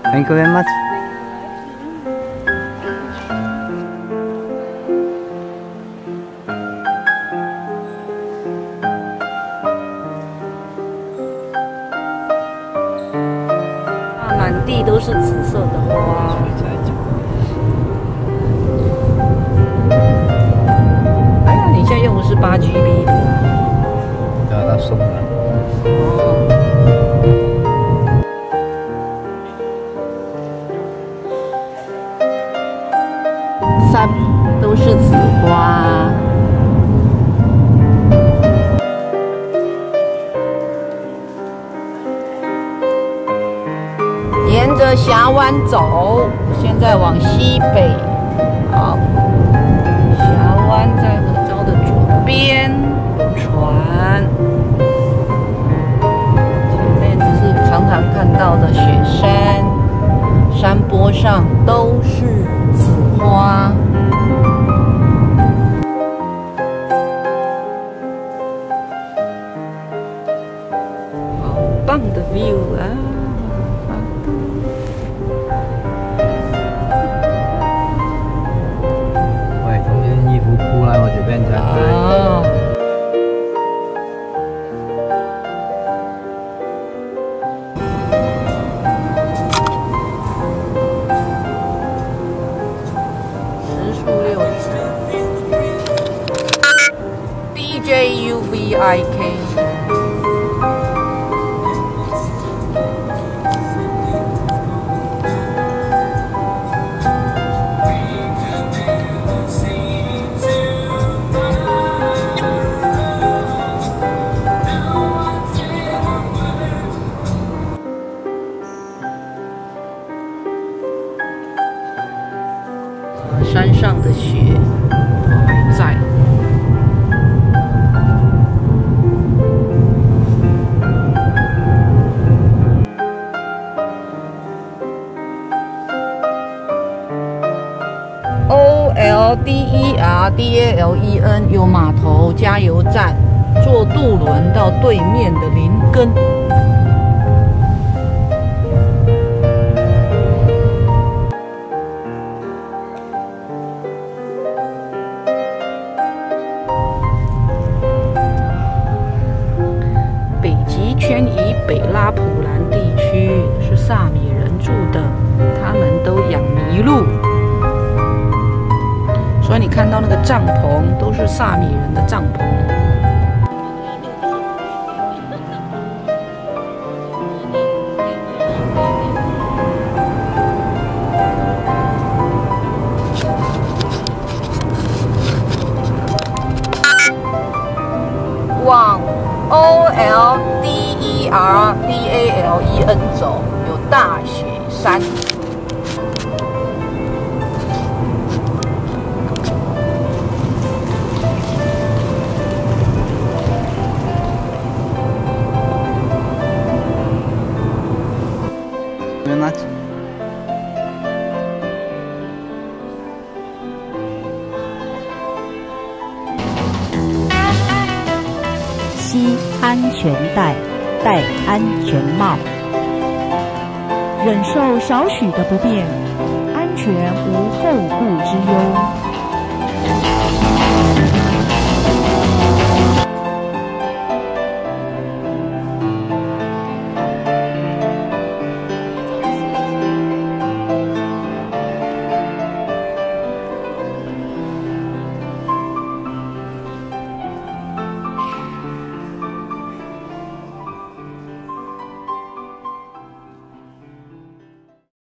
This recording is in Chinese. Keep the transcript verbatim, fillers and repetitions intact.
Thank you very much. 满地都是紫色的花。哎呀，你现在用的是八 G B 的。 对啊，他送的。 哦。山都是紫花。 沿着峡湾走，现在往西北。好，峡湾在河沼的左边，有船。前面就是常常看到的雪山，山坡上都是紫花。好棒的 view 啊！ 铺来我这边才哦。时速六十。D J U V I K。 山上的雪还在。O L D E R D A L E N 有码头、加油站，坐渡轮到对面的林根。 圈以北拉普兰地区是萨米人住的，他们都养麋鹿，所以你看到那个帐篷都是萨米人的帐篷。往 O L D E R D A L E N 走，有大雪山。 系安全带，戴安全帽，忍受少许的不便，安全无后顾之忧。